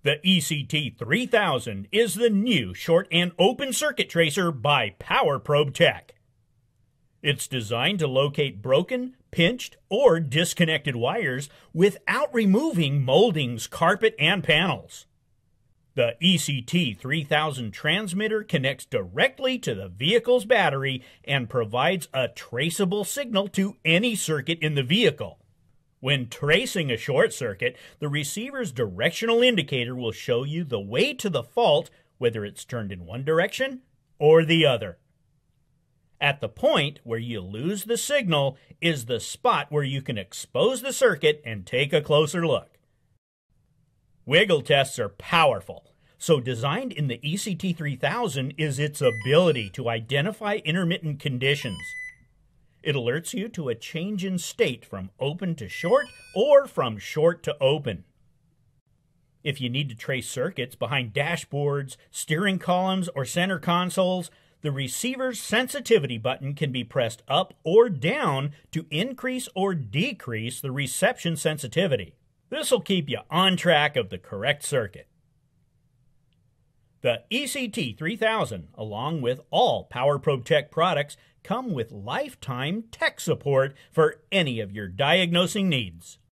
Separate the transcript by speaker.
Speaker 1: The ECT3000 is the new short and open circuit tracer by PowerProbe Tech. It's designed to locate broken, pinched, or disconnected wires without removing moldings, carpet, and panels. The ECT3000 transmitter connects directly to the vehicle's battery and provides a traceable signal to any circuit in the vehicle. When tracing a short circuit, the receiver's directional indicator will show you the way to the fault, whether it's turned in one direction or the other. At the point where you lose the signal is the spot where you can expose the circuit and take a closer look. Wiggle tests are powerful, so designed in the ECT3000 is its ability to identify intermittent conditions. It alerts you to a change in state from open to short or from short to open. If you need to trace circuits behind dashboards, steering columns, or center consoles, the receiver's sensitivity button can be pressed up or down to increase or decrease the reception sensitivity. This will keep you on track of the correct circuit. The ECT3000, along with all PowerProbe Tech products, come with lifetime tech support for any of your diagnosing needs.